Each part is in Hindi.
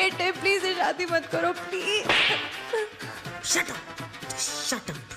डेट है, प्लीज ये शादी मत करो please. Shut up, shut up.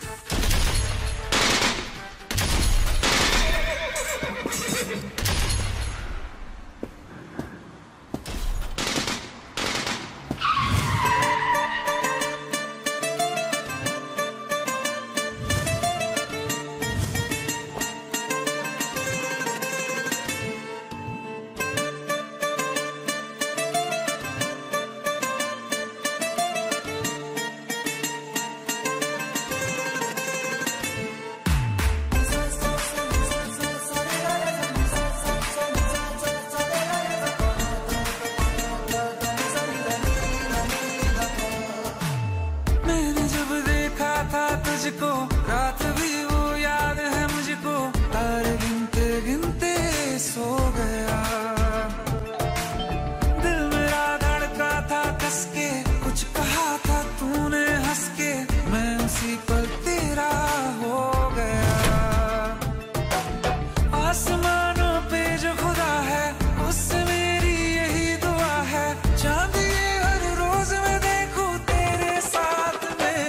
तुझको रात भी वो याद है मुझको, तारे गिनते गिनते सो गया। दिल मेरा धड़का था कस के, कुछ कहा था तूने हंस के, मैं उसी पल तेरा हो गया। आसमानों पे जो खुदा है उससे मेरी यही दुआ है, चांद ये हर रोज मैं देखूं तेरे साथ में।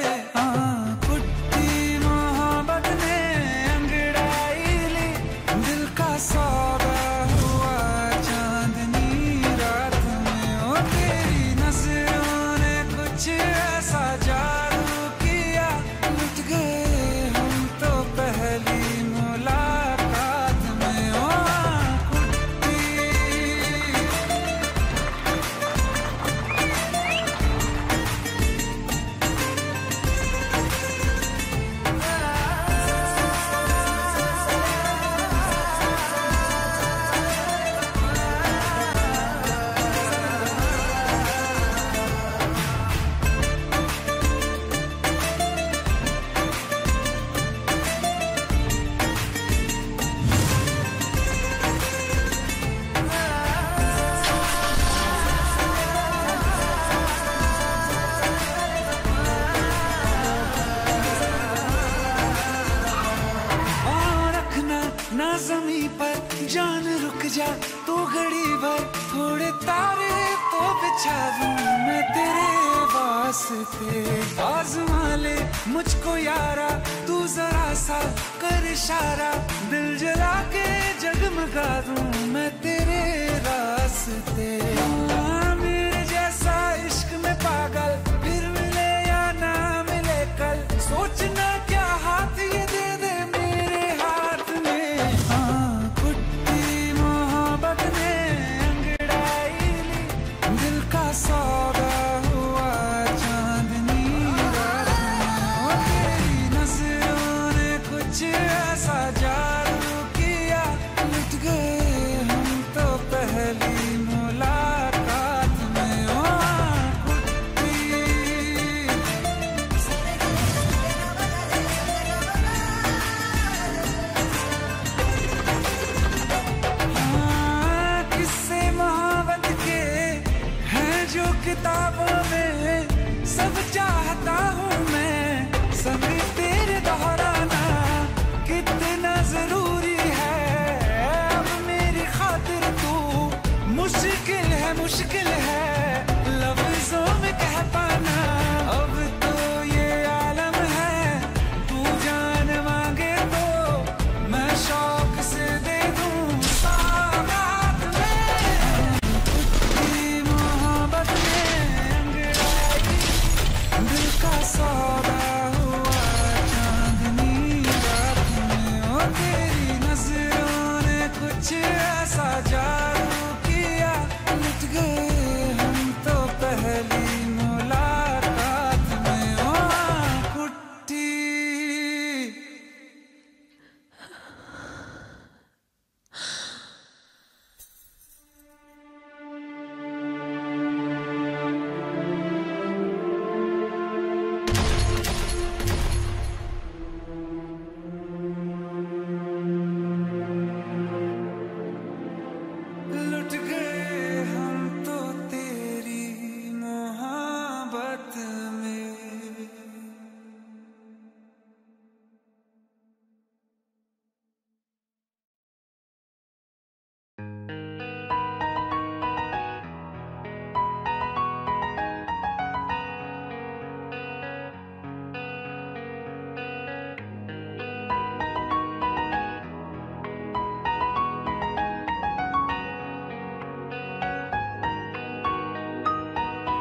सौदा हुआ चांदनी रात में, ओ तेरी नजरों ने कुछ ऐसा जादू किया, लुट गए हम तो पहली मुलाकात में। ओ ना ज़मीं पर जान रुक जा तू घड़ी भर, थोड़े तारे तो बिछा दूं मैं तेरे वास्ते। आज़मा ले मुझको यारा तू जरा सा कर इशारा, दिल जला के जगमगा दूं मैं तेरे रास्ते। मेरे जैसा इश्क में पागल फिर मिले या ना मिले कल, सोचना क्या हाथ ये दे दे मेरे हाथ में। कुट्टी मोहब्बत ने अंगड़ाई ली, दिल का सौदा हुआ चांदनी रात में, तेरी नजरों ने कुछ ऐसा जादू किया, लुट गए हम तो पहली मुलाकात में। किताबों में सब चाहता हूँ मैं, संग तेरे दोहराना कितना जरूरी है। अब मेरी खातिर तू मुश्किल है लफ्जों में कह पाना। अब तो ये आलम है तू जान मांगे तो मैं शौक से दे दूँ सौगात में। मोहब्बत दिल का सौदा हुआ चांदनी रात में, ओ तेरी नजरों ने कुछ ऐसा जादू किया, लुट गए हम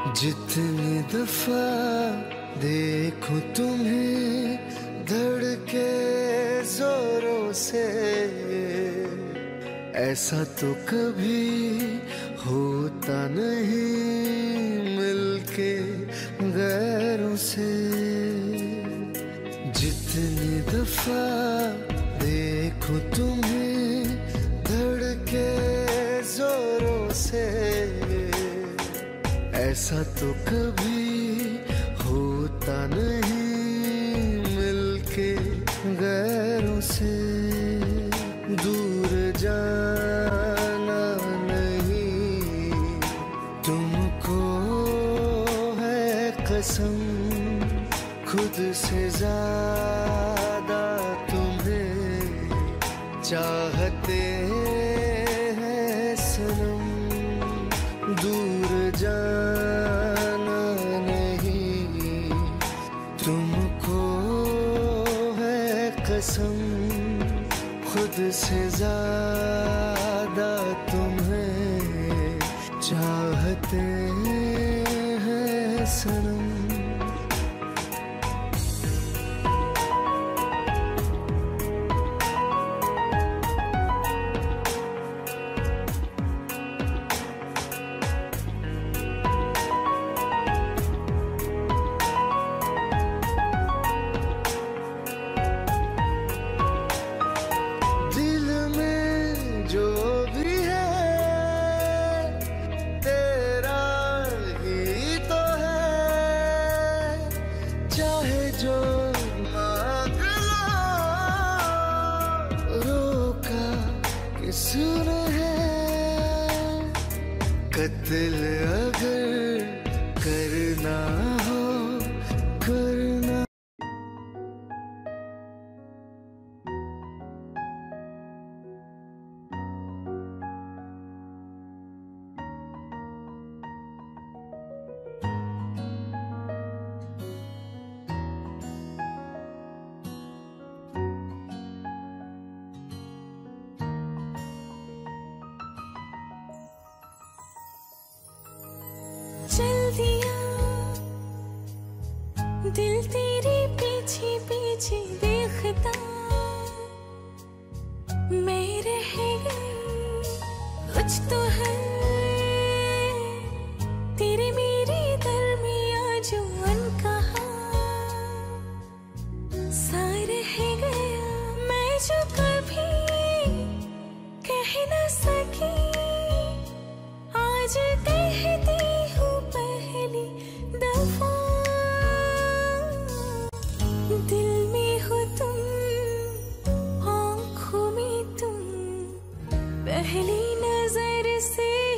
जितनी दफा देखूं तुम्हें धड़के जोरों से, ऐसा तो कभी होता नहीं मिलके गैरों से। जितनी दफा देखूं तुम्हें धड़के जोरों से, ऐसा तो कभी होता नहीं मिलके गैरों से। दूर जाना नहीं तुमको है कसम, खुद से ज्यादा तुम्हें चाहते हैं सनम। दूर जाना नहीं तुमको है कसम, खुद से ज्यादा तुम्हें चाहते हैं सनम। जो मांग लो रोका किसने है, कत्ल अगर करना हो करना। चल दिया दिल तेरे पीछे पीछे देखता, मैं रह गई कुछ तो है तेरे मेरे दरमियां जो अनकहा सा रह गया। मैं जो कभी कह न सकी आज कहती पहली दफा, दिल में हो तुम आँखों में तुम, पहली नजर से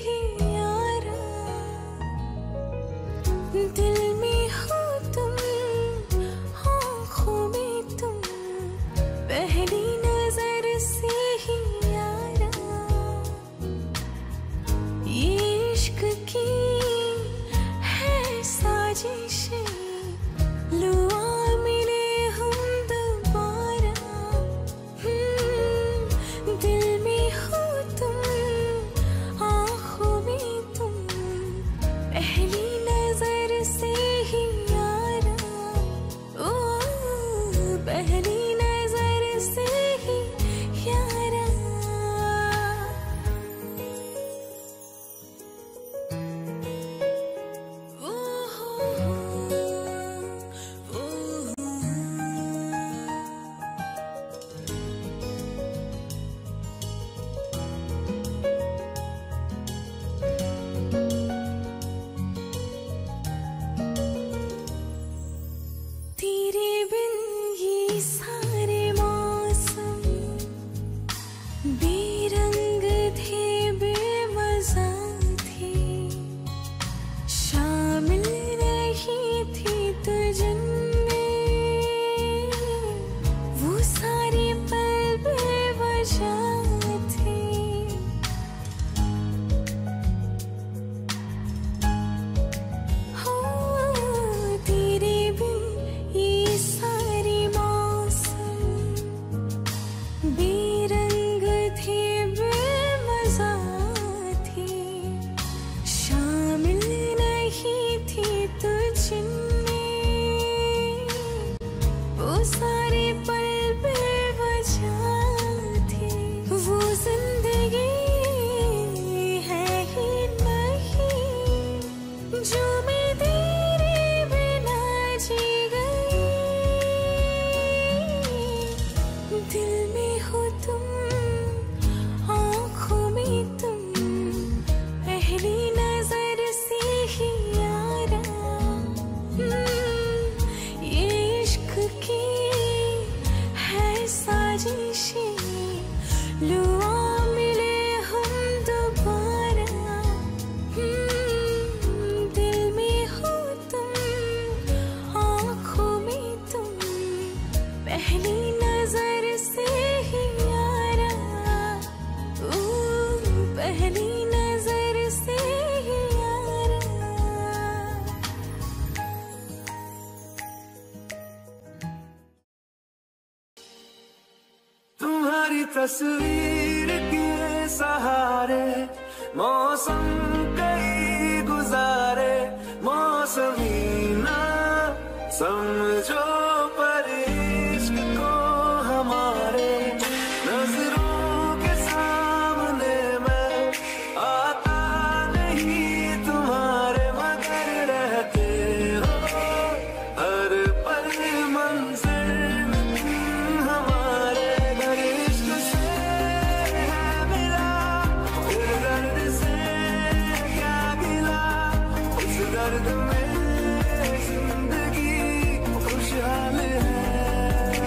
तस्वीर के सहारे मौसम कई गुजारे, मौसमी ना समझो पर इश्क को हमारे, नजरों के सामने मैं आता नहीं तुम्हारे, मगर रहते हो हर पल मंज़िल हमारे, घर इश्क से है मिला, फिर दर्द से क्या गिला, इस दर्द में जिंदगी खुशहाल है।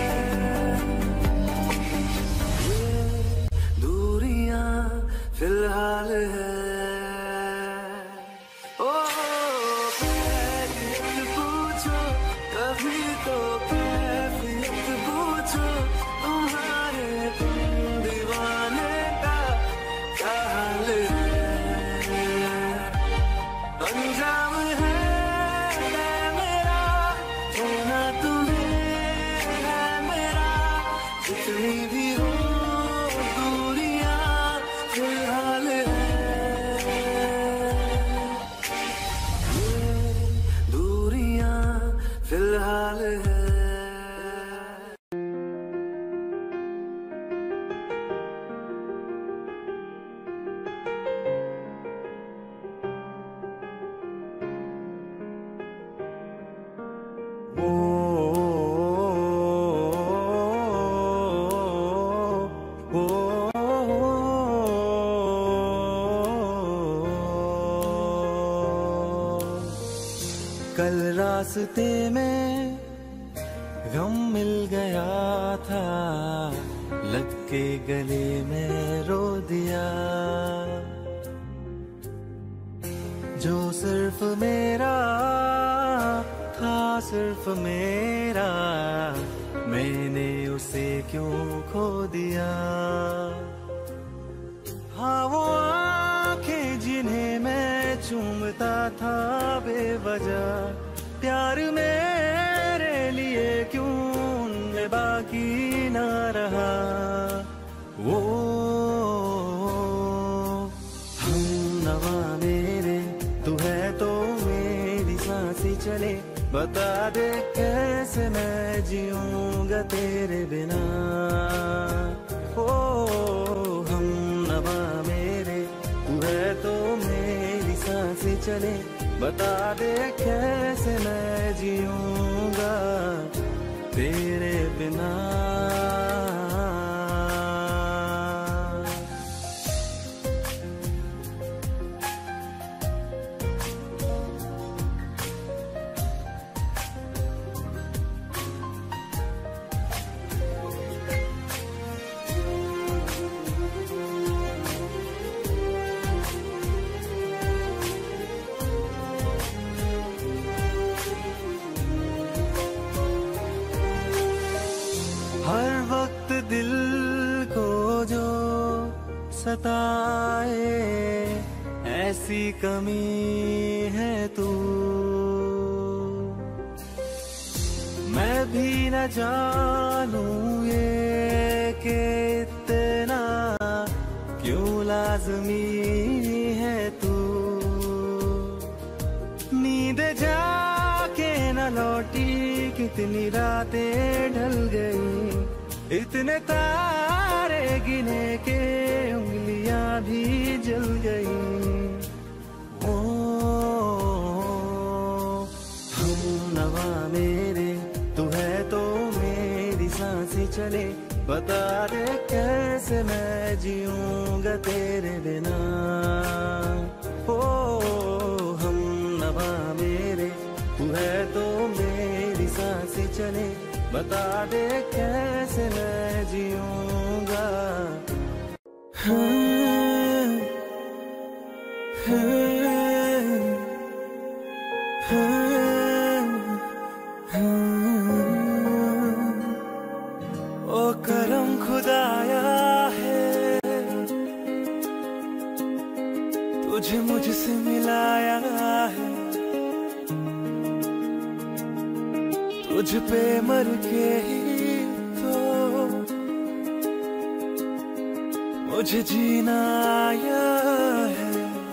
ये दूरियां फिलहाल है। ओ कैफियत पूछो कभी तो, कैफियत पूछो तुम्हारे तुम दीवाने का क्या हाल है। अंजाम है मेरा होना तुम्हें है मेरा, जितनी भी हो दूरियां फिलहाल है। ये दूरियां फिलहाल है। कल रास्ते में गम मिल गया था, लग के गले में रो दिया, जो सिर्फ मेरा था सिर्फ मेरा, मैंने उसे क्यों खो दिया। हाँ वो आंखें जिन्हें मैं चूमता था बेवजह, प्यार मेरे लिए क्यों उनमें बाकी ना रहा। वो हम नवा मेरे, तू है तो मेरी सांसें चले, बता दे कैसे मैं जीऊंगा तेरे बिना। ओ हम नवा मेरे, तू है तो मेरी सांसें चले, बता दे कैसे मैं जीऊंगा तेरे बिना। हर वक्त दिल को जो सताए, ऐसी कमी है तू। मैं भी न जानूं ये कि इतना क्यों लाज़मी है तू। नींद जाके न लौटी, कितनी रातें ढल गई, इतने तारे गिने के उंगलियां भी जल गई। ओ हम नवा मेरे, तू है तो मेरी सांसें चले, बता दे कैसे मैं जीऊंगा तेरे बिना। ओ हम नवा मेरे, तू है तो मेरी सांसें चले, बता दे कैसे मैं जीऊंगा। ओ करम खुदाया है, तुझे मुझसे मिलाया है, तुझ पे मर के ही तो मुझे जीना आया है।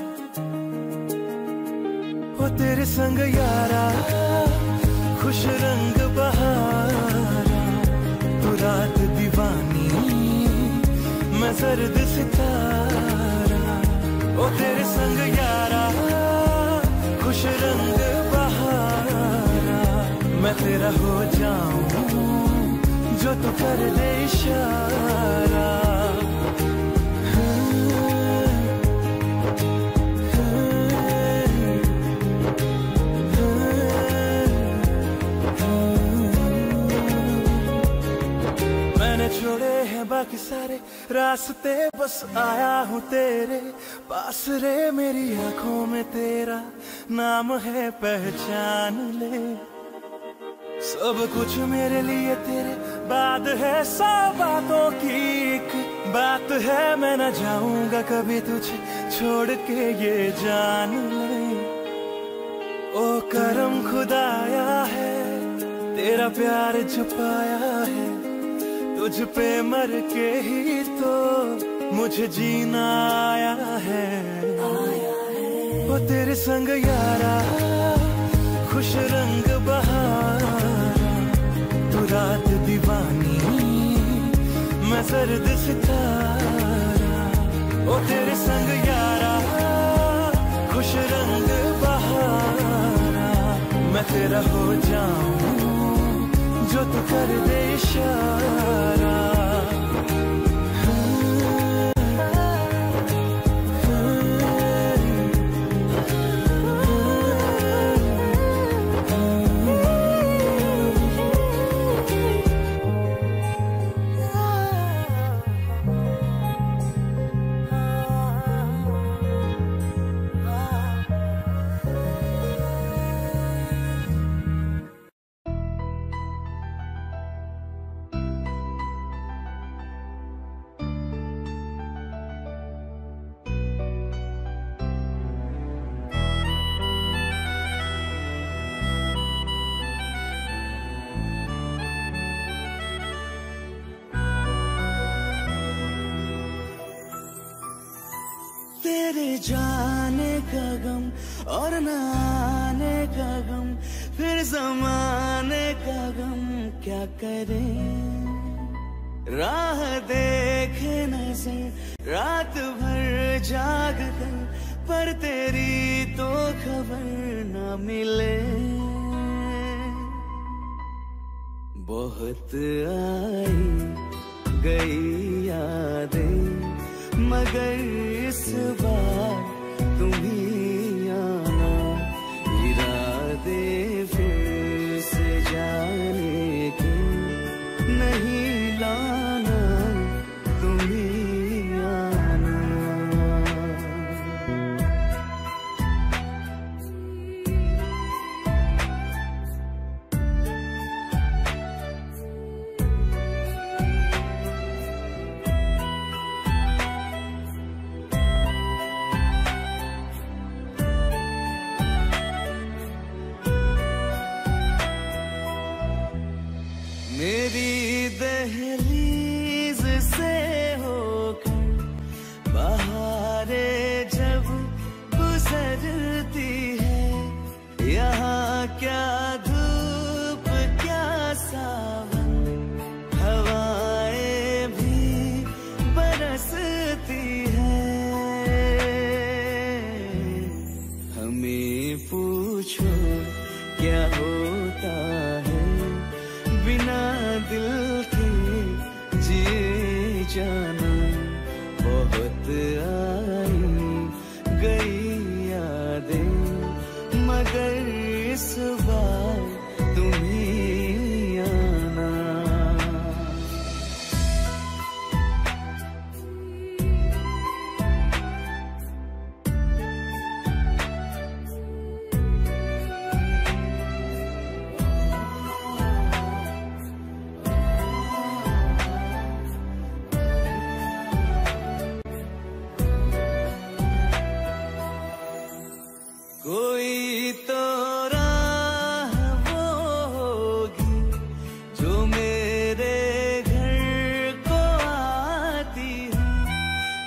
वो तेरे संग यारा, खुश रंग बहारा, तू रात दीवानी, मैं सर्द सितारा। ओ तेरे संग यारा, खुश रंग बहारा, मैं तेरा हो जाऊं जो तू कर दे इशारा। मैंने छोड़े हैं बाकी सारे रास्ते, बस आया हूँ तेरे पास रे। मेरी आंखों में तेरा नाम है, पहचान ले। सब कुछ मेरे लिए तेरे बाद है, सौ बातों की एक बात है। मैं न जाऊंगा कभी तुझे छोड़ के, ये जान ले। ओ करम खुदाया है, तेरा प्यार छुपाया है। तुझ पे मर के ही तो मुझे जीना आया है। वो तेरे संग यारा, खुश रंग बहारा, तू रात दीवानी, मैं सर्द सितारा। ओ तेरे संग यारा, खुश रंग बहारा, मैं तेरा हो जाऊं जो तू कर दे इशारा। तेरे जाने का गम और न आने का गम, फिर जमाने का गम क्या करे। राह देखे नजर रात भर जाग कर, पर तेरी तो खबर न मिले। बहुत आई गई यादें, मगर इस बार तुम ही आना। इरादे फिर से जाने के नहीं लाना, तुम ही आना। मेरी दहलीज से होकर बहारें जब गुजरती है, यहाँ क्या धूप क्या सावन, हवाएं भी बरसती है। हमें पूछो क्या होता है बिना दिल के जिए जाना। बहुत आई गई यादें, मगर इस बार तुम ही आना। कोई तो राह वो होगी जो मेरे घर को आती है,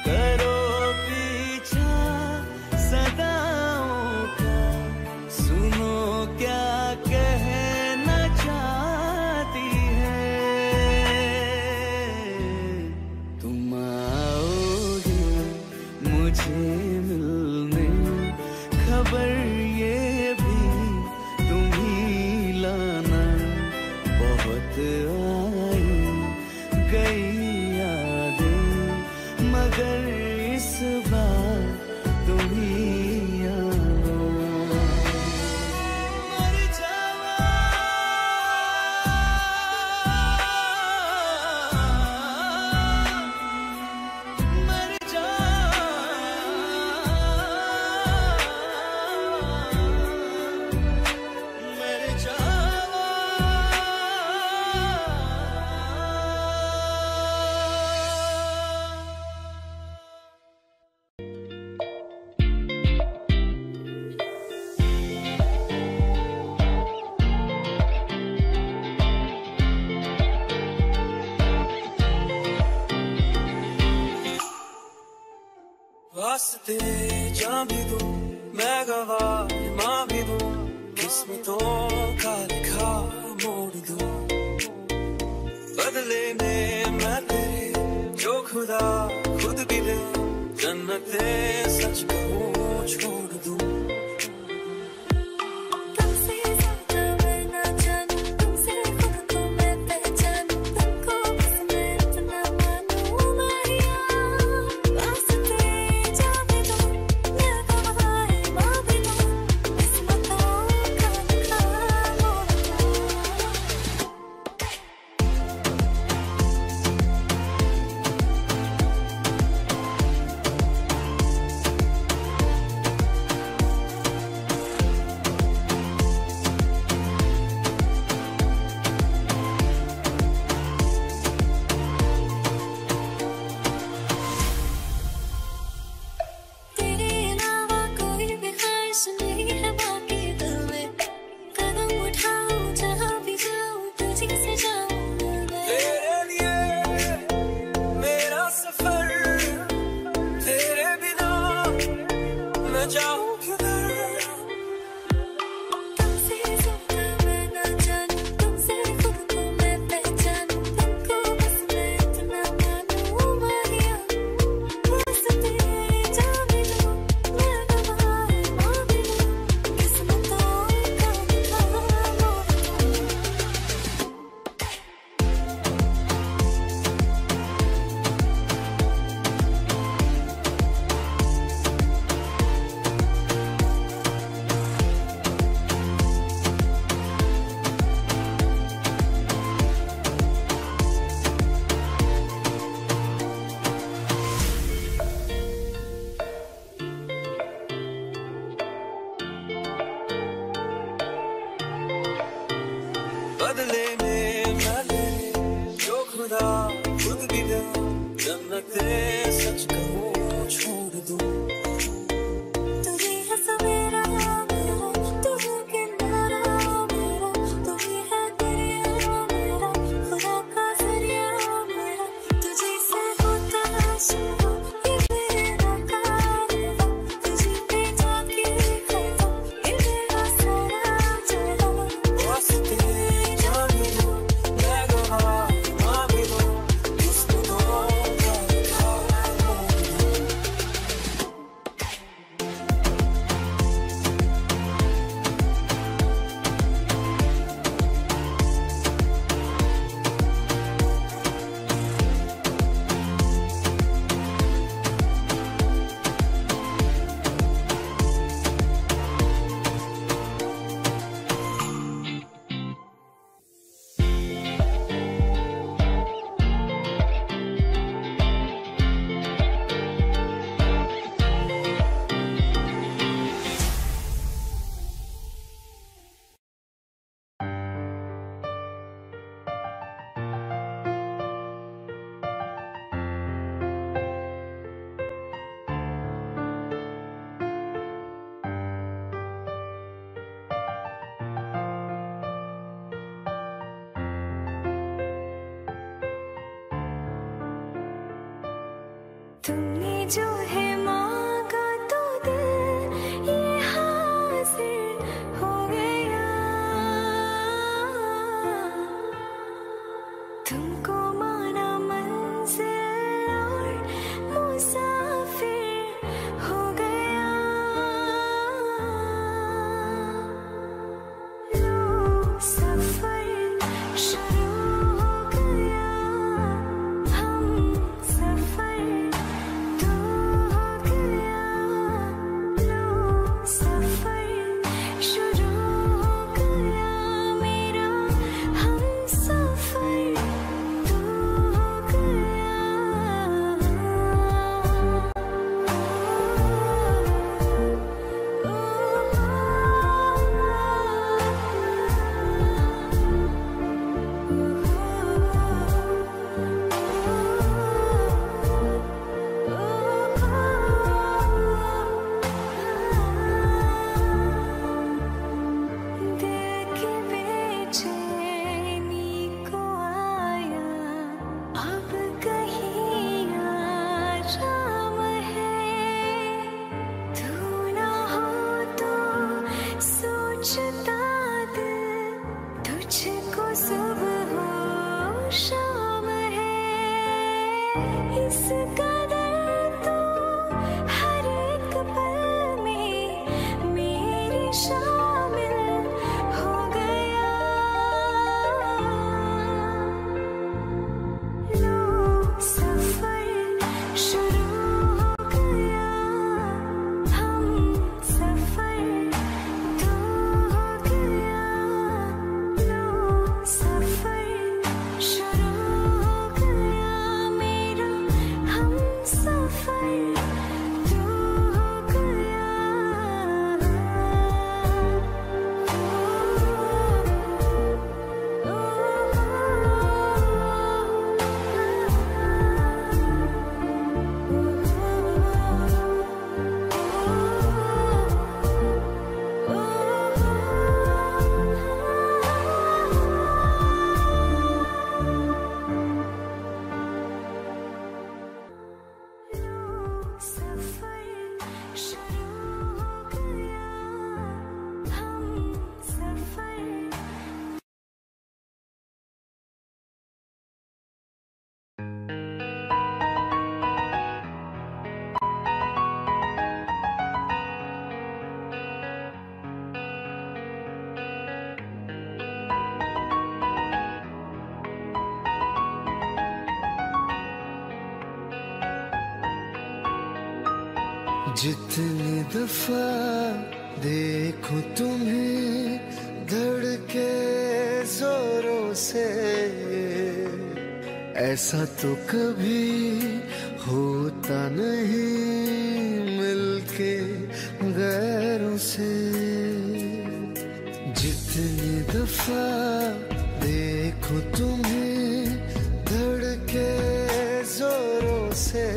वास्ते जान भी दूं, मैं गवाह मां भी दूं, किस्मतों का लिखा मोड़ दूं। बदले में मैं तेरे जो खुदा खुद भी दे, जन्नते सच कहूं छोड़ दूं। बदले में मैं तेरे जो खुदा खुद भी दे, जन्नते सच कहूं छोड़ दूं। तू ही है सवेरा मेरा, तू है किनारा मेरा, तू ही है दरिया मेरा, खुदा का जरिया मेरा। तुझे से होता शुरू ये मेरा कारवां, तुझे पे जाके खता ये मेरा सारा जहां। वास्ते जान भी दूं, मैं गवाह मां भी दूं, किस्मतों का लिखा मोड़ दूं। तुमने जो है मांगा तो दिल ये हासिल हो गया। तुमको माना मंजिल और मुसाफिर हो गया। लो सफर शुरू हो गया, हम सफर तो शामिल हो गया। लो सफर शुरू हो गया, हम सफर दो हो गया। लो सफर शुरू हो गया मेरा, हम सफर दो हो गया। सफर शुरू हो गया, हम सफर जितनी दफा देखो तुम्हें धड़के जोरों से, ऐसा तो कभी होता नहीं मिलके गैरों से। जितनी दफा देखो तुम्हें धड़के जोरों से,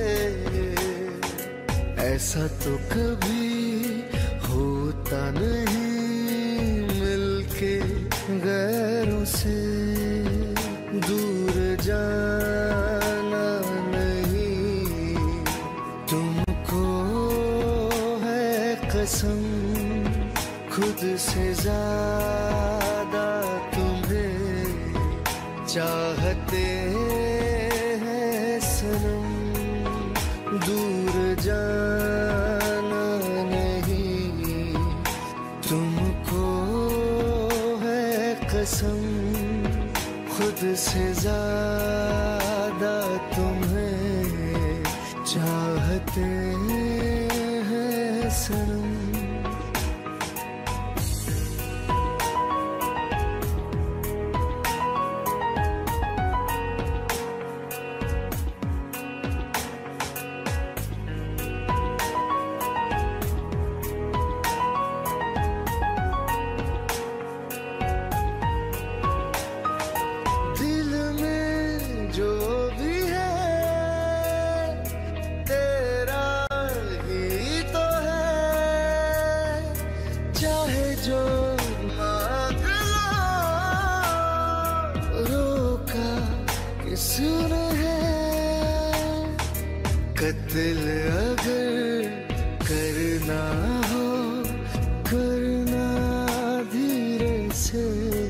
ऐसा तो कभी होता नहीं मिलके गैरों से। दूर जाना नहीं तुमको है कसम, खुद से ज्यादा तुम्हें चाहते हैं सनम। दूर जाना नहीं तुमको है कसम, खुद से ज्यादा तुम्हें चाहते हैं सनम। दिल में जो भी है तेरा ही तो है, चाहे जो मांग लो रोका किसने है। कत्ल अगर करना हो करना धीरे से,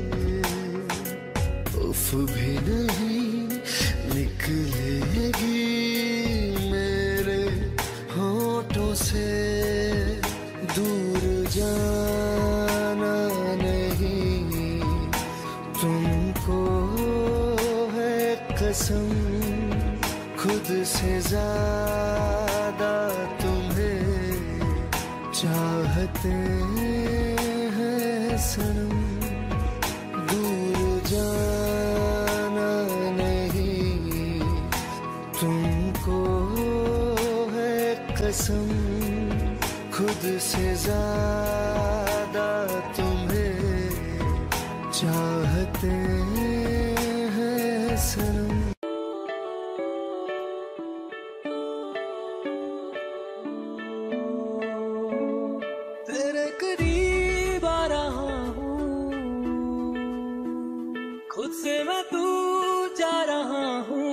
उफ भी नहीं निकलेगी मेरे होठों से। दूर जाना नहीं तुमको है कसम, खुद से ज्यादा तुम्हें चाहते हैं सनम। दूर जाना नहीं तुमको है कसम, खुद से ज्यादा तुम्हें चाहते हैं सनम। तेरे करीब आ रहा हूँ, खुद से मैं दूर जा रहा हूँ।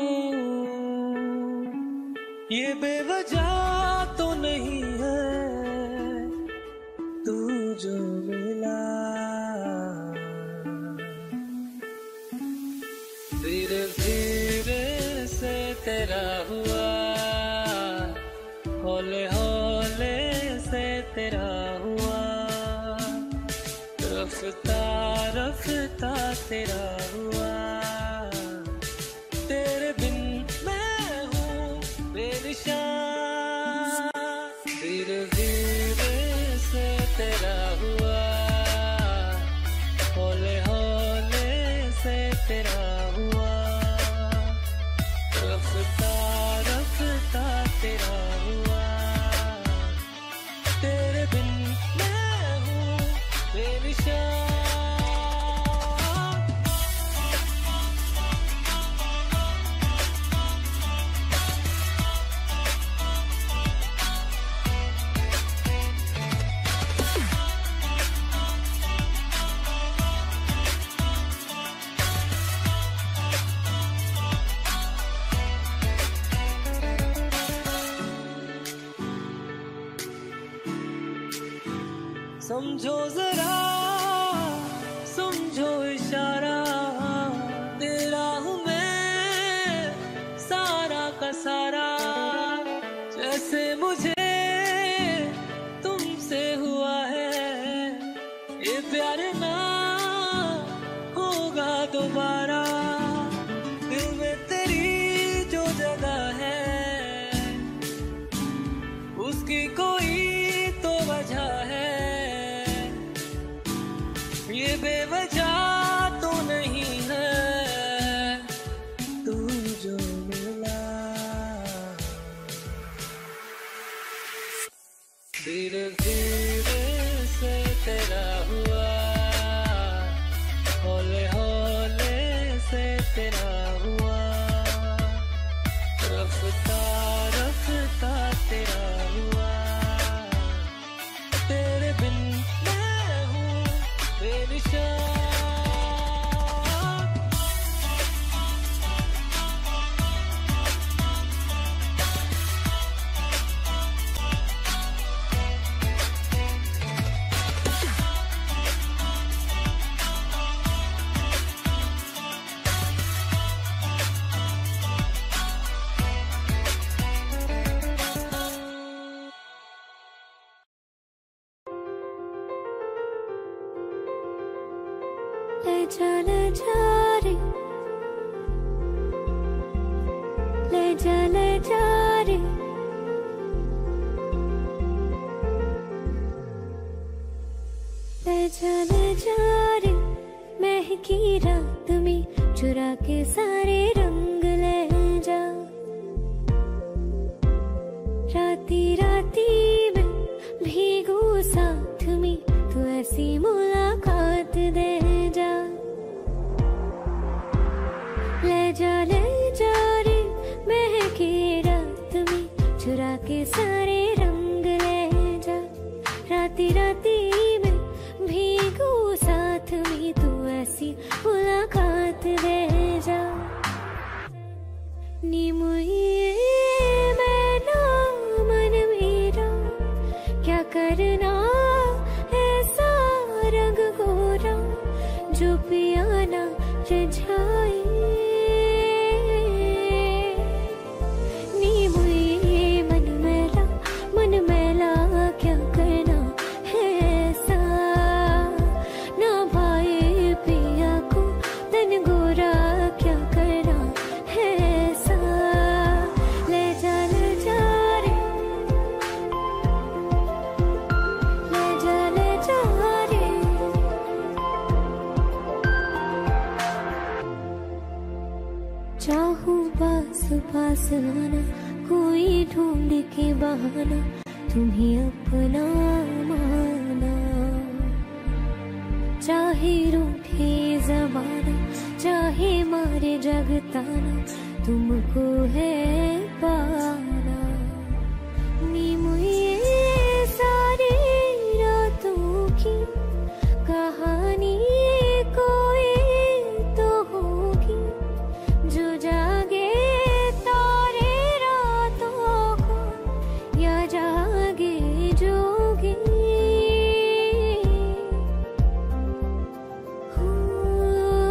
ये बेवजह तो नहीं है तू जो मिला, धीरे धीरे से तेरा हुआ, हौले हौले से तेरा हुआ। रफ्ता रफ्ता तेरा हुआ, तेरे बिन मैं हूँ बेनिशान, धीरे धीरे से तेरा हुआ, हौले हौले से तेरा हुआ, रफ्ता रफ्ता तेरा हुआ, तेरे बिन मैं हूँ बेनिशान। समझो जरा समझो इशारा, तेरा हूँ मैं सारा का सारा, जैसे मुझे तुमसे हुआ है ये प्यार ना होगा दोबारा, दिल में तेरी जो जगह है उसकी कोई तो वजह है, ये बेवजह तो नहीं है, तू जो मिला धीरे धीरे से तेरा हुआ, हौले हौले से तेरा हुआ, रफ्ता रफ्ता तेरा हुआ, तेरे बिन मैं हूँ बेनिशान। ले जा रे, ले जा रे, ले जा रे, महकी रात में चुरा के सारे रंग ले जा, राती राती में भीगू साथ में तू ऐसी मुलाकात दे जा, ले जा रे, महकी रात में चुरा के सारे रंग ले जा, राती राती में भीगू साथ में तू ऐसी मुलाकात दे जा, नी मुझे मैं ना मन मेरा क्या करना ऐसा रंग गोरा जो पियाना रिझाए, मन मैला क्या करना है ऐसा, ना भाई पिया को तन गोरा क्या करना है ऐसा, ले जा रे, ले जा रे, चाहूं पास पास आना कोई ढूंढ के बहाना, तुम्हें अपना माना, चाहे रूठे ज़माना चाहे मारे जगताना, तुमको है पाना, नी मुझे सारी रातों की कहानी कोई तो होगी, जो जागे तारे रातों को या जागे जोगी,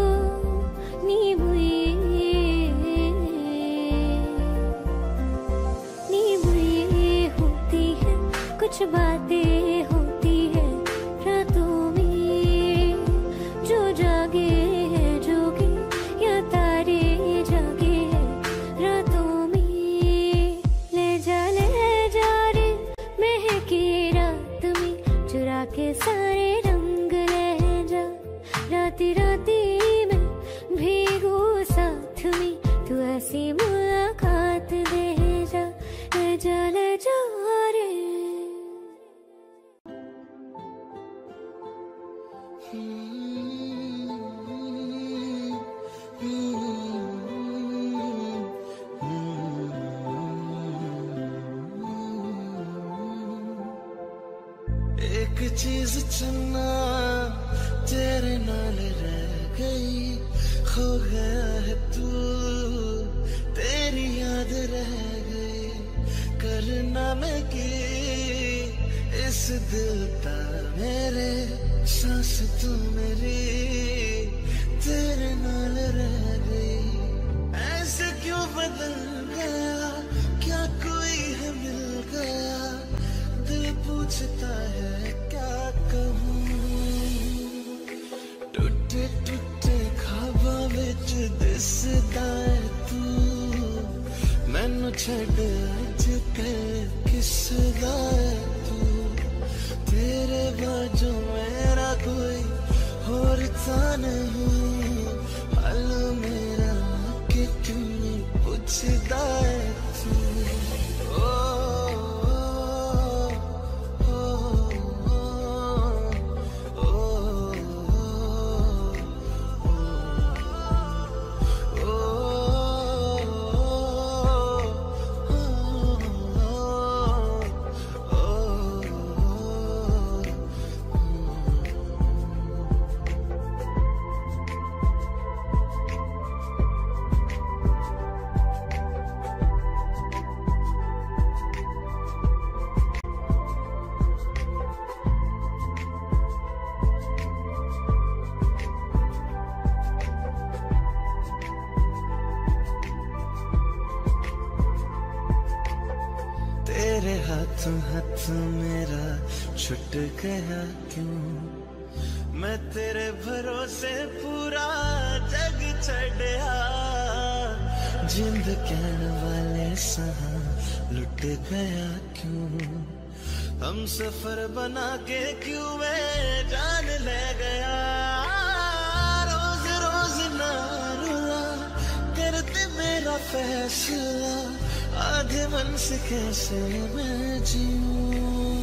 नी के सारे रंग ले जा, राती राती में भीगू साथ में, तू ऐसी मुलाकात दे जा, ले जा ले जा रे। एक चीज चुनना तेरे नाल रह गई, खो गया है तू, तेरी याद रह गई, करना मैं की इस दिल ता मेरे, सांस तू मेरी तेरे नाल रह गई। ऐसे क्यों बदल गया, क्या कोई है मिल गया, दिल पूछता है क्या कहूँ। टूटे टूटे ख्वाबां विच दिसदा है तू, मैनू छड्ड अज कल किसदा है तू, तेरे बाजू मेरा कोई होर ता नहीं, हाल मेरा कि क्यों नहीं पुछदा है तू। तेरे हाथों हाथ मेरा छुट गया क्यों, मैं तेरे भरोसे पूरा जग छड़िया, जिंद कहने वाले सहा लुट गया क्यों, हम सफर बना के क्यों मैं जान ले गया। रोज रोज ना रुला करते मेरा फैसला, आधे मन से कैसे मैं जीऊं,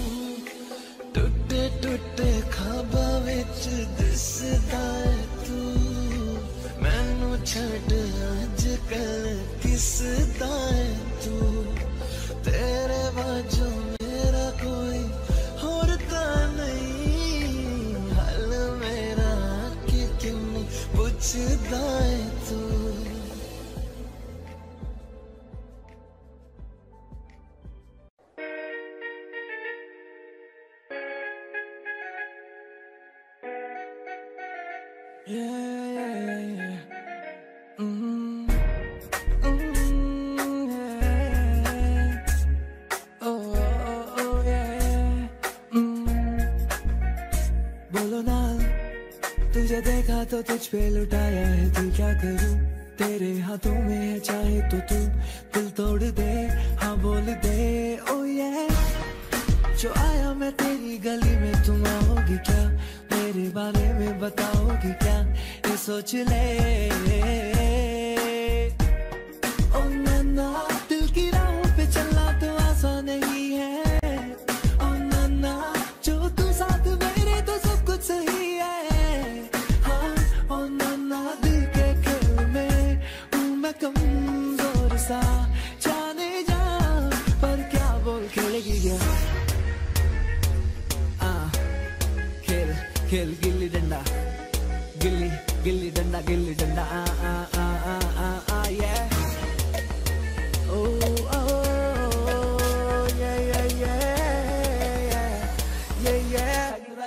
टूटे टूटे ख्वाबां विच दिसदा है तू, मैनू छड्ड अज कल किसदा है तू, तेरे बाजू मेरा कोई होर तां नहीं, हाल मेरा कि क्यों नहीं पुछदा है तू। बोलो ना, तुझे देखा तो तुझ पे लुटाया है दिल, क्या करूं तेरे हाथों में है, चाहे तो तू दिल तोड़ दे, हाँ बोल दे ओ ये। जो आया मैं तेरी गली में, तुम आओगी क्या, मेरे बारे में बताओगी क्या, ये सोच ले ओ नन्ना, दिल की राहों पे चलना तो आसान नहीं है, ओ नन्ना जो तू साथ मेरे तो सब कुछ सही है, हाँ ओ नन्ना दिल के खेल में हूँ मैं कमजोर सा, जाने जा पर क्या बोल खेलेगी क्या, खेल खेल गिल्ली डंडा, गिल्ली gilli danda, gilli danda yeah. Oh, oh, yeah, yeah, yeah, yeah, yeah.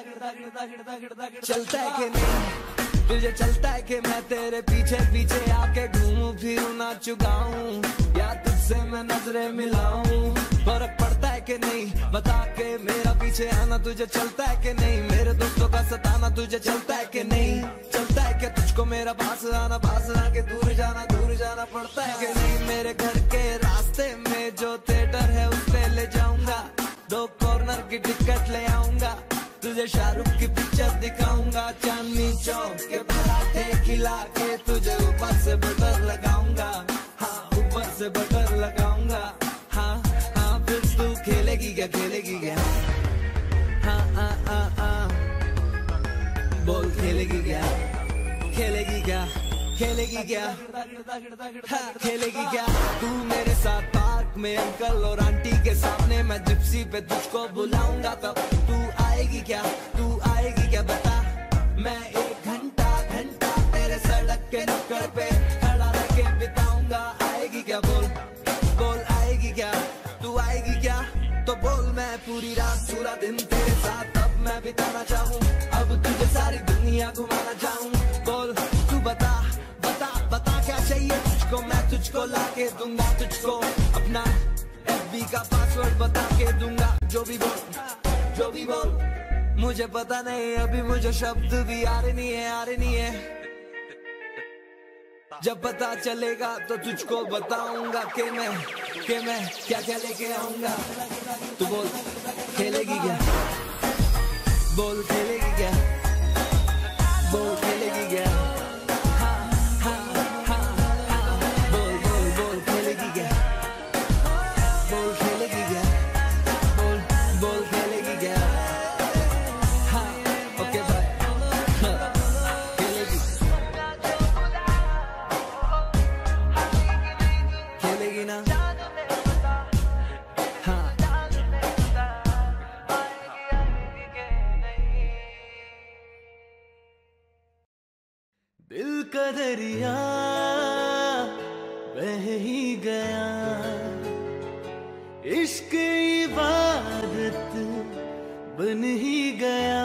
चलता है कि नहीं तुझे, चलता है कि मैं तेरे पीछे पीछे आके घूमूं फिरूं नाचूं गाऊं, या तुझसे मैं नजरें मिलाऊं, फर्क पड़ता है कि नहीं बता के, मेरा पीछे आना तुझे चलता है कि नहीं, मेरे दोस्तों का सताना तुझे चलता है कि नहीं, चलता है कि तुझको मेरा पास आके दूर जाना पड़ता है कि नहीं, मेरे घर के रास्ते में जो थिएटर है उस पे ले जाऊंगा, 2 कॉर्नर की टिकट ले आऊंगा, तुझे शाहरुख की पिक्चर दिखाऊंगा, चांदनी चौक के पराठे खिला के तुझे ऊपर से बटर लगाऊंगा, हाँ ऊपर से बटर लगाऊंगा, हाँ हाँ फिर तू खेलेगी क्या, खेलेगी क्या, हाँ हाँ हाँ हाँ बोल खेलेगी क्या, खेलेगी क्या, खेलेगी क्या, हाँ खेलेगी क्या। तू मेरे साथ पार्क में अंकल और आंटी के सामने, मैं जिप्सी पे तुझको बुलाऊंगा, तब तू आएगी क्या, तू आएगी क्या बता। मैं 1 घंटा तेरे सड़क के नुक्कड़ पे खड़ा रह के बिताऊंगा, आएगी क्या बोल, बोल आएगी क्या, तू आएगी क्या, तो बोल। मैं पूरी रात पूरा दिन तेरे साथ अब मैं बिताना चाहूँ, अब तुझे सारी दुनिया घुमाना चाहूँ, बोल तू बता बता बता क्या चाहिए तुझको, मैं तुझको ला के दूंगा, तुझको अपना FB का पासवर्ड बता के दूंगा, जो भी बोल, जो भी बोल। मुझे पता नहीं अभी मुझे शब्द भी आ रहे नहीं है, जब पता चलेगा तो तुझको बताऊंगा कि मैं क्या क्या लेके आऊंगा। तू बोल खेलेगी क्या, बोल खेलेगी क्या, बोल खेलेगी क्या, हाँ हाँ हाँ हाँ बोल बोल बोल खेलेगी क्या, बोल खेलेगी क्या, बोल बोल खेलेगी क्या, हाँ ओके बाय, खेलेगी खेलेगी ना, हाँ दिल का दरिया बह ही गया, इश्क इबादत बन ही गया,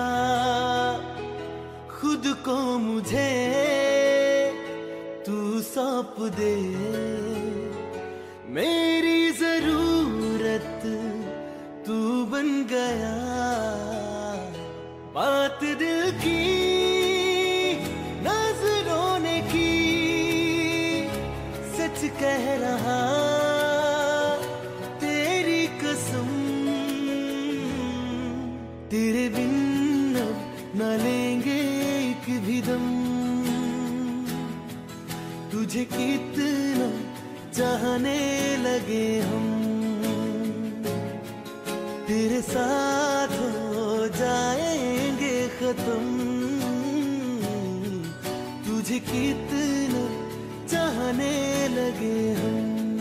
खुद को मुझे तू सौंप दे, मेरी जरूरत तू बन गया, बात दिल की नजरों ने की, सच कह रहा तेरी कसम, तेरे बिन अब न लेंगे एक भी दम, तुझे कितना चाहने लगे हम, तेरे साथ हो जाएंगे खत्म, तुझे कितना चाहने लगे हम।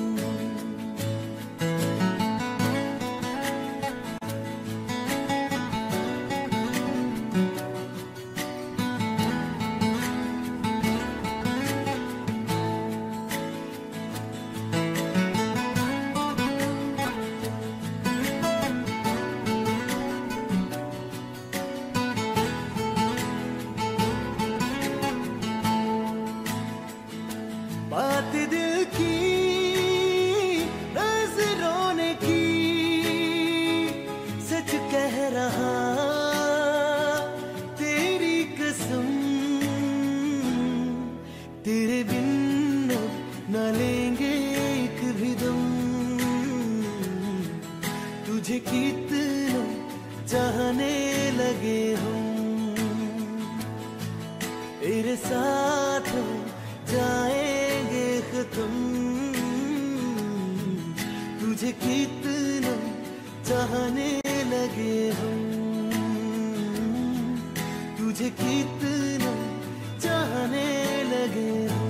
बात दिल की नजरों ने की, सच कह रहा तेरी कसम, तेरे बिन अब न लेंगे एक भी दम, तुझे कितना चाहने लगे हम, तेरे साथ जाएंगे खत्म, तुझे कितना चाहने लगे हम, तुझे कितना चाहने लगे हम।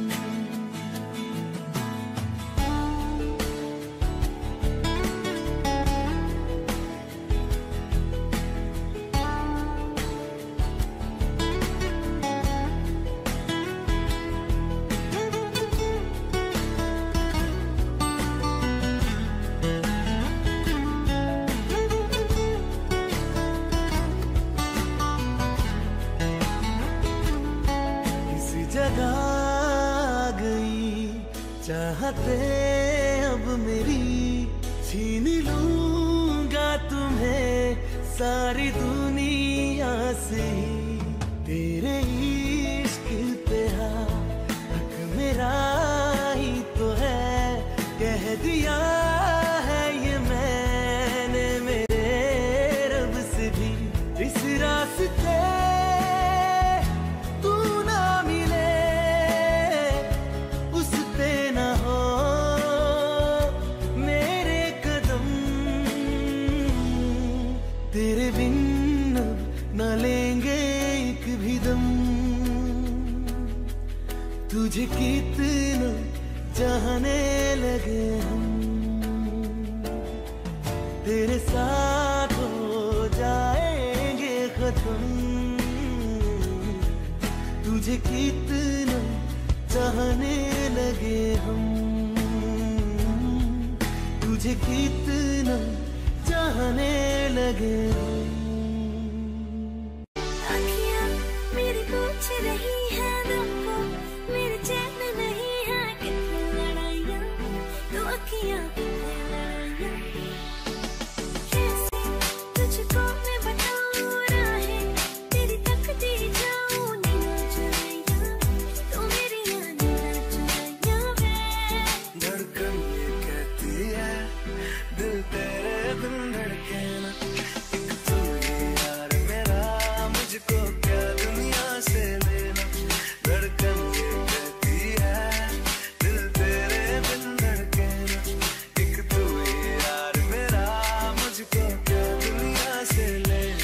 जगा गई चाहते अब मेरी, छीन लूंगा तुम्हें सारी दुनिया से, तेरे इश्क पे हक मेरा ही तो है, कह दिया है ये मैंने मेरे रब से भी, इस तुझे कितना चाहने लगे हम, तेरे साथ हो जाएंगे खत्म। तुझे कितना चाहने लगे हम, तुझे कितना चाहने लगे हम। आँखियाँ मेरी पूछ रही है दिल को, मेरे चैन नहीं है कितनी लड़ाइयाँ, तो आँखियाँ कितनी लड़ाइयाँ। कैसे तुझको मैं बताऊँ राहें, तेरी तकती जाऊँ नीना चुराइयाँ, तो मेरी नीना चुराइयाँ वे। धड़कन ये कहती है दिल तेरे बिन धड़के ना, एक तू ही यार मेरा, मुझको क्या दुनिया से लेना। धड़कन ये कहती है दिल तेरे बिन धड़के ना, एक तू ही यार मेरा, मुझको क्या दुनिया से लेना।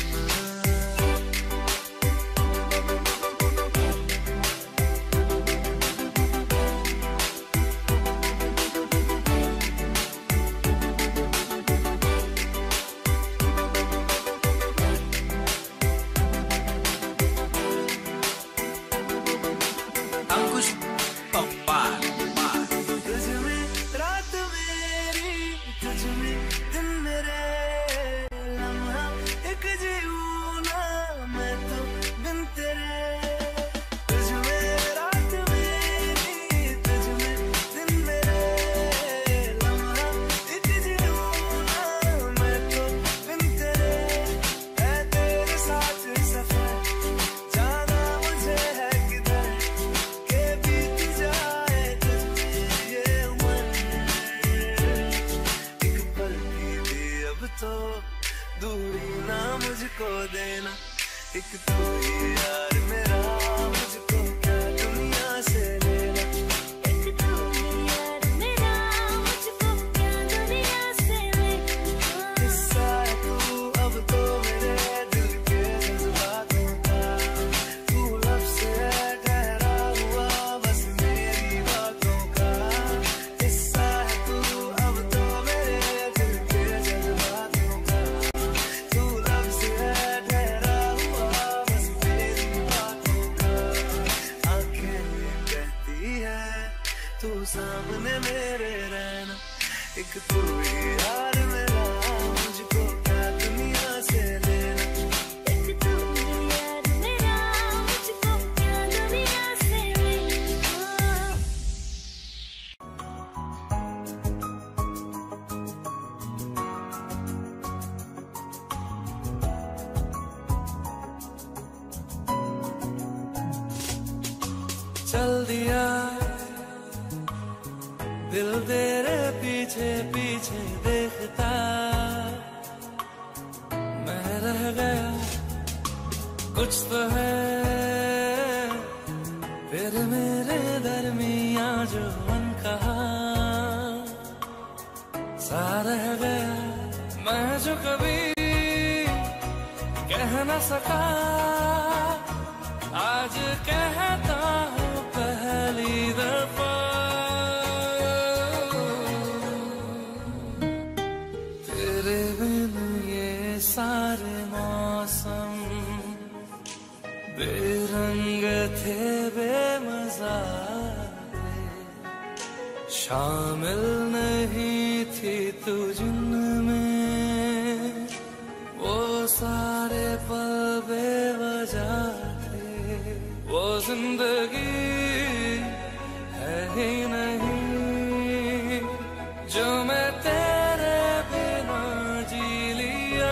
अंकुश पप्पा तुझ में रात मेरी, तुझ में दिन मेरे, लम्हा एक जीऊँ ना मैं तो बिन तेरे। तुझ में रात मेरी, तुझ में दिन मेरे, लम्हा एक जीऊँ ना मैं तो बिन तेरे। है तेरे साथ सफर, जाना मुझे है किधर, के बीत जाए तुझमें ये उम्र। एक पल की भी अब तो दूरी ना मुझको देना, एक तू ही यार मेरा, मुझको क्या दुनिया से लेना। एक तू ही यार मेरा, मुझको क्या दुनिया से लेना। हिस्सा है तू अब तो मेरे दिल के जज्बातों का, तू लब से है ठहरा हुआ बस मेरी बातों का। हिस्सा है तू अब तो मेरे दिल के जज्बातों का, तू लब से है ठहरा हुआ बस मेरी बातों का। आंखें ये कहती है तू सामने मेरे रहना, एक तू ही यार मेरा, मुझको क्या दुनिया से लेना। एक तू ही यार मेरा, मुझको क्या दुनिया से लेना। चल दिया दिल तेरे पीछे पीछे देखता, मैं रह गया कुछ तो है फिर मेरे दरमिया जो अनकहा सा रह गया। मैं जो कभी कह न सका, आज कहता हूँ पहली दफा। तेरे बिन ये सारे मौसम बेरंग थे बेमजा थे, शामिल नहीं थी तू जिनमें वो सारे पल बेवजह थे। वो जिंदगी है ही नहीं जो मैं तेरे बिना जी लिया।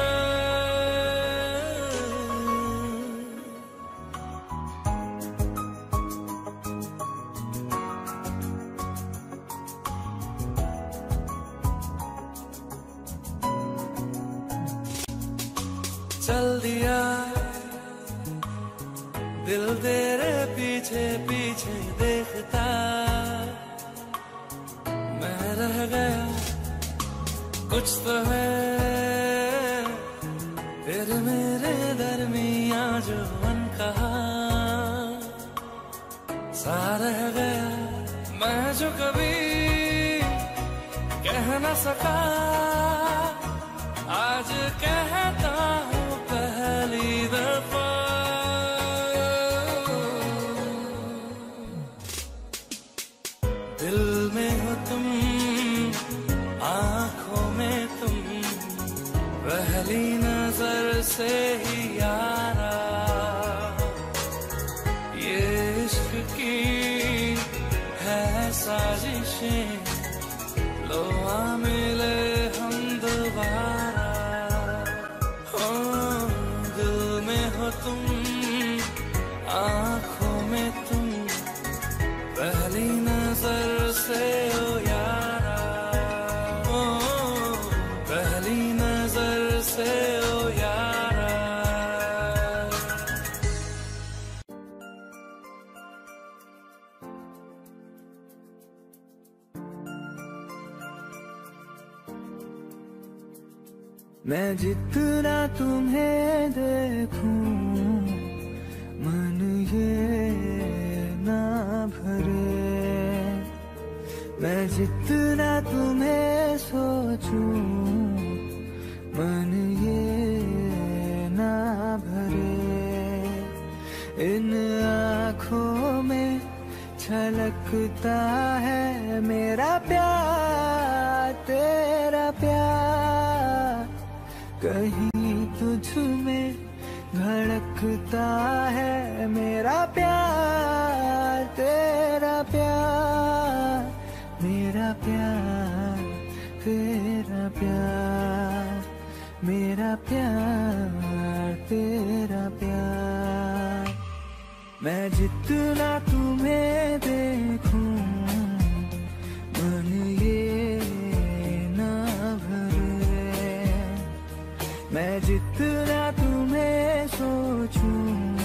चल दिया दिल तेरे पीछे पीछे देखता, मैं रह गया कुछ तो है फिर मेरे दरमिया जो अनकहा सा रह गया। कभी कह न सका, आज कहता हूँ पहली दफा। दिल में हो तुम, आंखों में तुम, पहली नजर से ही यारा, ये इश्क की है साजिशें, लो आ मिले हम दोबारा। हो दिल में हो तुम, आंखों में तुम, पहली नजर से ओ यारा, ओ पहली नजर से ओ यारा। मैं जितना तुम्हें देखूं मन ये ना भरे, मैं जितना तुम्हें सोचूं मन ये ना भरे। इन आँखों में छलकता है मेरा प्यार, तेरा प्यार, कहीं तुझ में धड़कता है मेरा प्यार, तेरा प्यार, मेरा प्यार, तेरा प्यार, मेरा प्यार, तेरा प्यार। मैं जितना तुम्हें देखूं मन ये ना भरे, मैं जितना तुम्हें सोचूं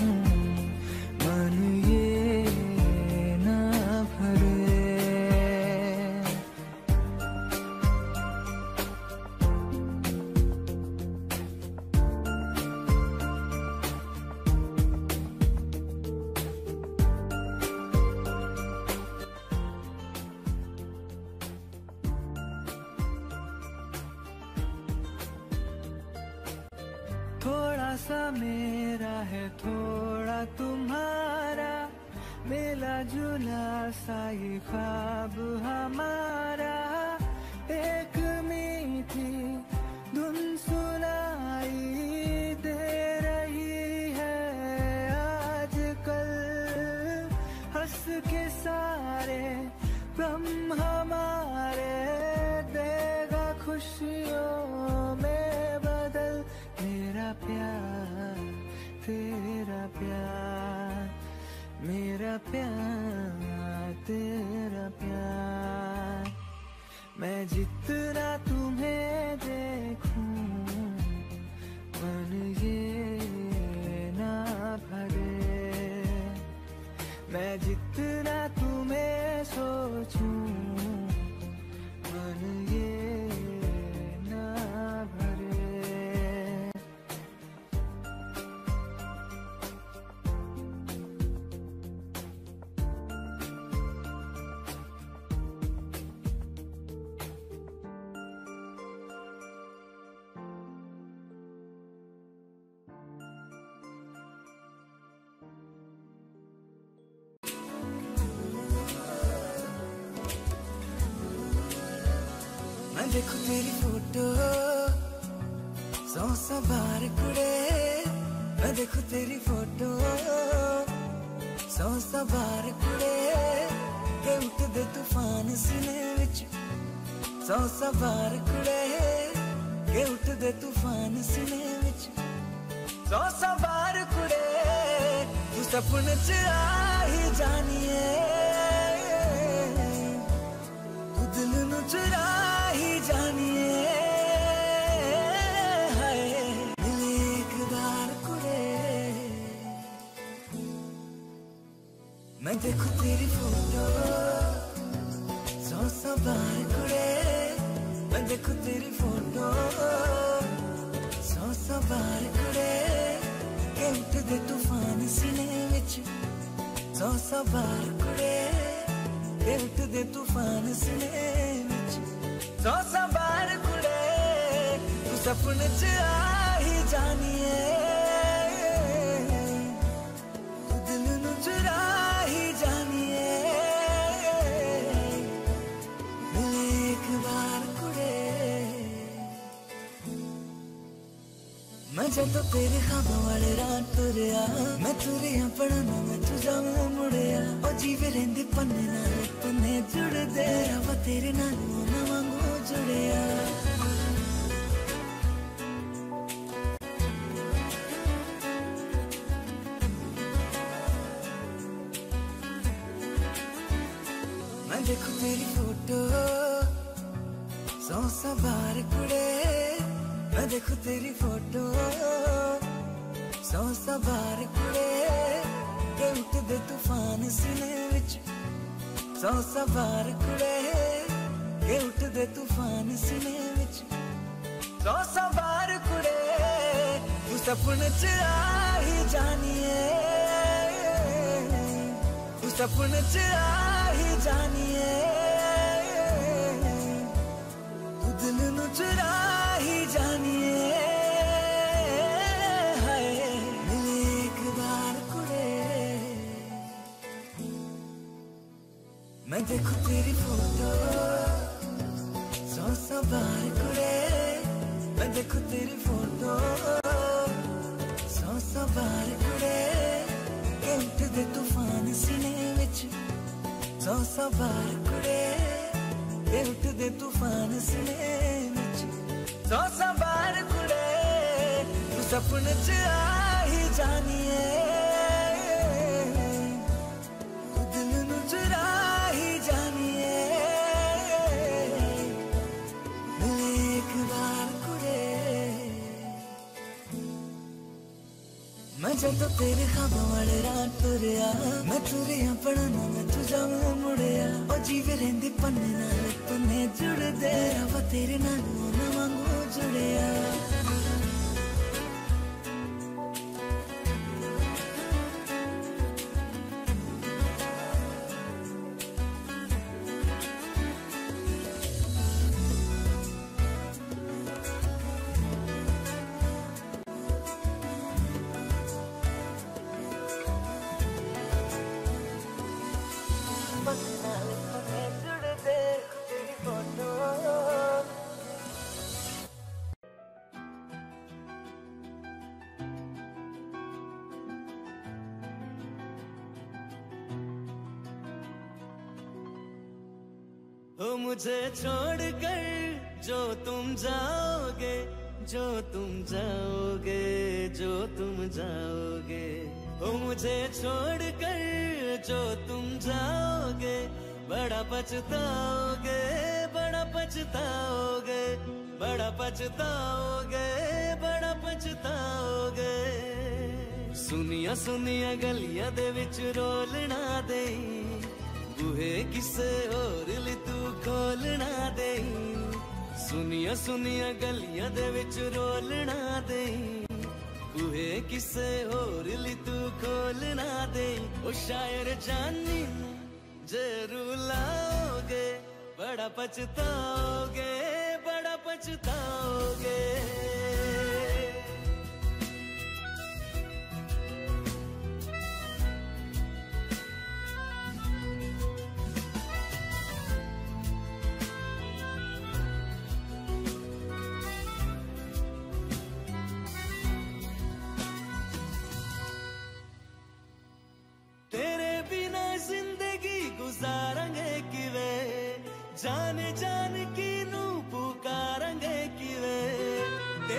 मन ये ना भरे। थोड़ा सा मेरा है थोड़ा तुम्हारा, मिला जुला सा ये ख्वाब हमारा। एक मीठी धुन सुनाई दे रही है आजकल, हंस के सारे गम हमारे देगा खुशियों में बदल। मेरा प्यार, तेरा प्यार, मेरा प्यार, तेरा प्यार। मैं जितना तुम्हें देखूं मन ये ना भरे, मैं जितना तुम्हें सोचूं मन ये ना भरे। मैं देखूं तेरी फोटो 100 बार कुड़े, मैं देखूं तेरी फोटो 100 बार कुड़े, के उठदे तूफान सीने विच 100 बार कुड़े, के उठदे तूफान सीने विच 100 बार कुड़े। तू सपने च आ ही जानिए, तू दिल नू चुरा ही जानिए। हाय मिले एक बार कुड़े, मैं देखूं तेरी फोटो 100 बार कुड़े, मैं देखूं तेरी फोटो 100 बार कुड़े, के उठदे तूफान सीने विच 100 बार कुड़े, के उठदे तूफान सीने विच 100 बार कुड़े तू सपने च आ ही जानिए तू दिल नू चुरा ही जानिए मिले एक बार कुड़े मैं जब तेरे ख्वाबों वाले रात तुरिया मैं तुरिया पढ़ना मैं तुझा मुड़िया ओ जीवे रेंदे पन्ने नाल पन्ने जुड़दे रवा तेरे नाल ना वांगू जुड़िया मैं देखूं तेरी फोटो 100 बार कुड़े मैं देखूं तेरी फोटो 100 बार कुड़े के उठदे तूफान सीने विच 100 बार कुड़े के उठदे तूफान सीने विच 100 बार कुड़े तू सपने च आ ही जानिए तू सपने च आ ही जानिए तू दिल नू चुरा ही जानिए हाय मिले एक बार कुड़े मैं देखूं तेरी फोटो 100 बार कुड़े मैं देखूं तेरी फोटो 100 बार कुड़े के उठदे तूफान सीने विच 100 बार कुड़े के उठदे तूफान सीने विच 100 बार कुड़े तू सपने च आ ही जानिए तू दिल नू चुरा ही जानिए मिले एक बार कुड़े मैं जब तेरे ख्वाबों वाले रात तुरिया मैं तुरिया पढ़ना मैं तुझा मुड़िया ओ जीवे रेंदे पन्ने नाल पन्ने जुड़दे रवा तेरे नाल ना वांगू जुड़िया ओ मुझे छोड़कर जो तुम जाओगे जो तुम जाओगे जो तुम जाओगे ओ मुझे छोड़कर जो तुम जाओगे बड़ा पछताओगे बड़ा पछताओगे बड़ा पछताओगे बड़ा पछताओगे सुनिया सुनिया गलियां दे विच रोलना दे बूहे किसे और ली तू खोलना दे सुनिया सुनिया गलियां दे विच रोलना दे बूहे किसे और ली तू खोलना दे ओ शायर जानी जरूर लाओगे बड़ा पछताओगे बड़ा पछताओगे गुजारेंगे किवे जान जान की नू पुकारेंगे किवे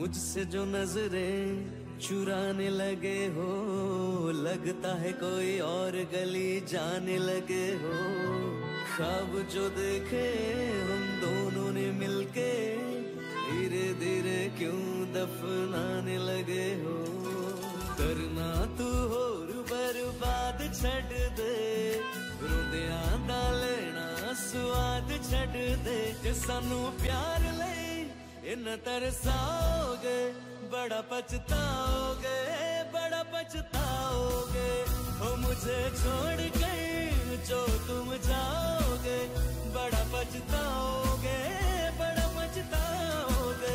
मुझसे जो नजरें चुराने लगे हो, लगता है कोई और गली जाने लगे हो। ख्वाब जो देखे हम दोनों ने मिलके, धीरे धीरे क्यों दफनाने लगे हो। करना तू होर बर्बाद छड़ दे, रोंदियां दा लेना स्वाद छड़ दे। जे सानू प्यार ले इन तरसाओगे, बड़ा पछताओगे, बड़ा पछताओगे। हो मुझे छोड़ के जो तुम जाओगे, बड़ा पछताओगे, बड़ा पछताओगे।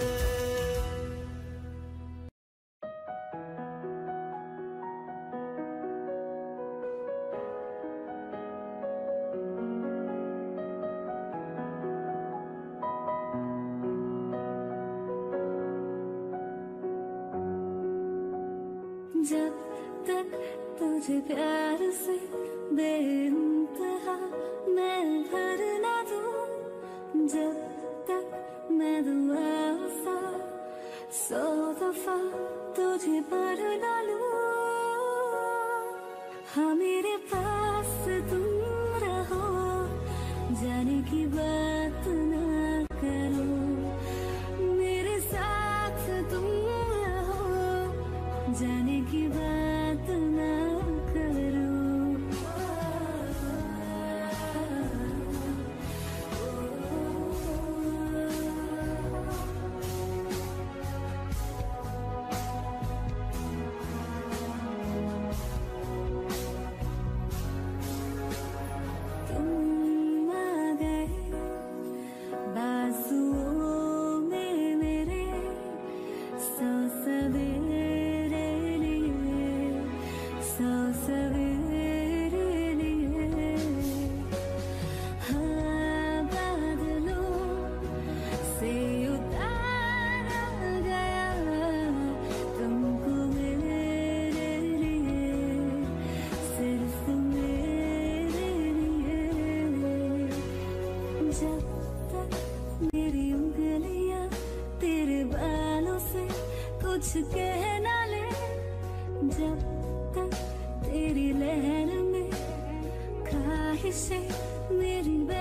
जब तक तुझे प्यार से बेइंतहा मैं भर ना दूं, जब तक मैं दुआ सा 100 दफा तुझे पर ना लूं। हाँ मेरे पास तुम रहो, जाने की बात ना करो। मेरे साथ तुम रहो, जाने की बात ना करो। तुम आ गए बाजुओं में मेरे, 100 सवेरे लिए, 100 सवेरे लिए। हाँ बादलों से उतारा गया तुमको मेरे लिए, सिर्फ मेरे लिए। जब तक मेरी उंगलियां तेरे बालों से कुछ कह ना ले, जब तक तेरी लहर में ख्वाहिशें मेरी